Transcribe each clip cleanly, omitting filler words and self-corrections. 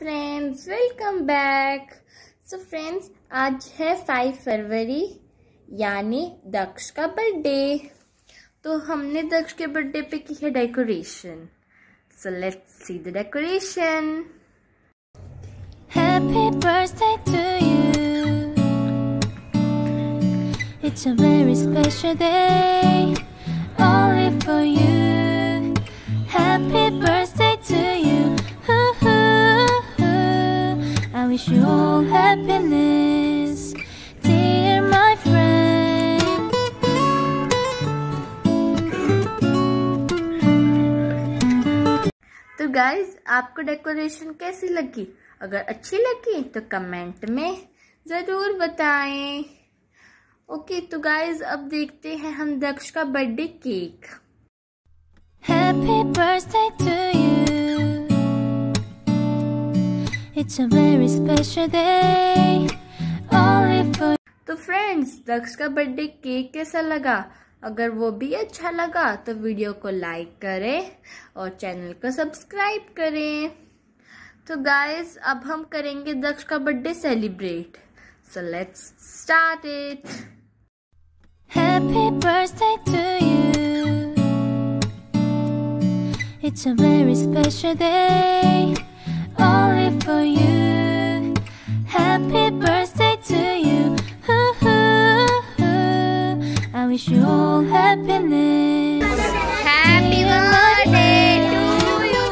Friends, welcome back. So friends, आज है 5 फरवरी यानी दक्ष का बर्थडे। तो हमने दक्ष के बर्थडे पे की है decoration. So let's see the decoration. Happy birthday to you. It's a very special day, only for you. Happy birthday to you. I wish you all happiness, dear my friend. तो guys, आपको decoration कैसी लगी? अगर अच्छी लगी तो comment में जरूर बताएं। ओके, तो गाइज अब देखते हैं हम दक्ष का birthday cake. Happy birthday to you. It's a very special day, only for you. तो फ्रेंड्स, दक्ष का बर्थडे केक कैसा लगा? अगर वो भी अच्छा लगा तो वीडियो को लाइक करें और चैनल को सब्सक्राइब करें। तो गाइस, अब हम करेंगे दक्ष का birthday celebrate. So let's start it. Happy birthday to you. It's a very special day, only for you. Happy birthday to you. I wish you all happiness. Happy birthday to you.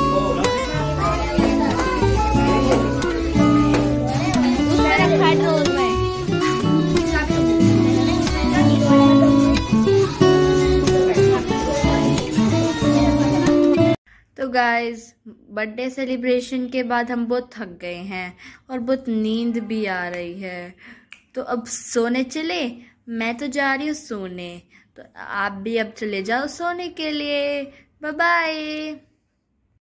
तो guys, birthday celebration के बाद हम बहुत थक गए हैं और बहुत नींद भी आ रही है। तो अब सोने चले। मैं तो जा रही हूँ सोने, तो आप भी अब चले जाओ सोने के लिए। Bye bye.